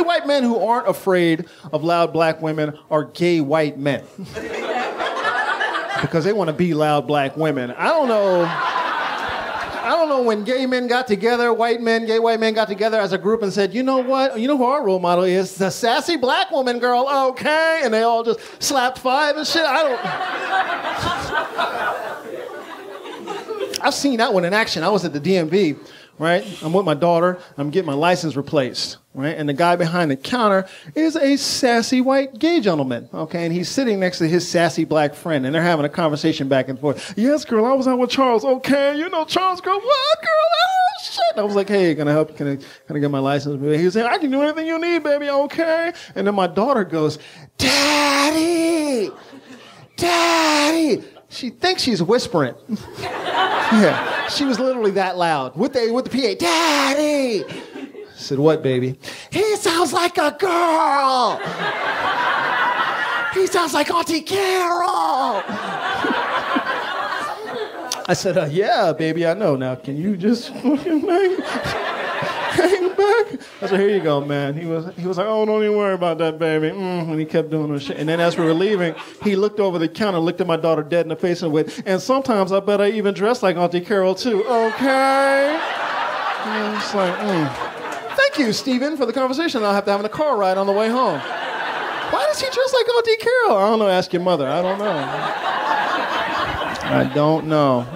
white men who aren't afraid of loud black women are gay white men. Because they want to be loud black women. I don't know when gay men got together, gay white men got together as a group and said, you know what? You know who our role model is? The sassy black woman girl, okay? And they all just slapped 5 and shit. I've seen that one in action. I was at the DMV, right? I'm with my daughter. I'm getting my license replaced, right? And the guy behind the counter is a sassy white gay gentleman, okay? And he's sitting next to his sassy black friend, and they're having a conversation back and forth. Yes, girl, I was out with Charles. Okay, you know Charles, girl. What, girl? Oh, shit. And I was like, hey, can I help? Can I get my license? He was saying, I can do anything you need, baby, okay? And then my daughter goes, Daddy! She thinks she's whispering. Yeah, she was literally that loud with the PA. Daddy! I said, what, baby? He sounds like a girl! He sounds like Auntie Carol! I said, yeah, baby, I know. Now, can you just fucking hang back? I said, here you go, man. He was like, oh, don't even worry about that, baby. And he kept doing his shit. And then as we were leaving, he looked over the counter, looked at my daughter dead in the face and went, and sometimes I bet I even dress like Auntie Carol, too. Okay? And it's like, Thank you, Stephen, for the conversation I'll have to have in the car ride on the way home. Why does he dress like Auntie Carol? I don't know. Ask your mother. I don't know.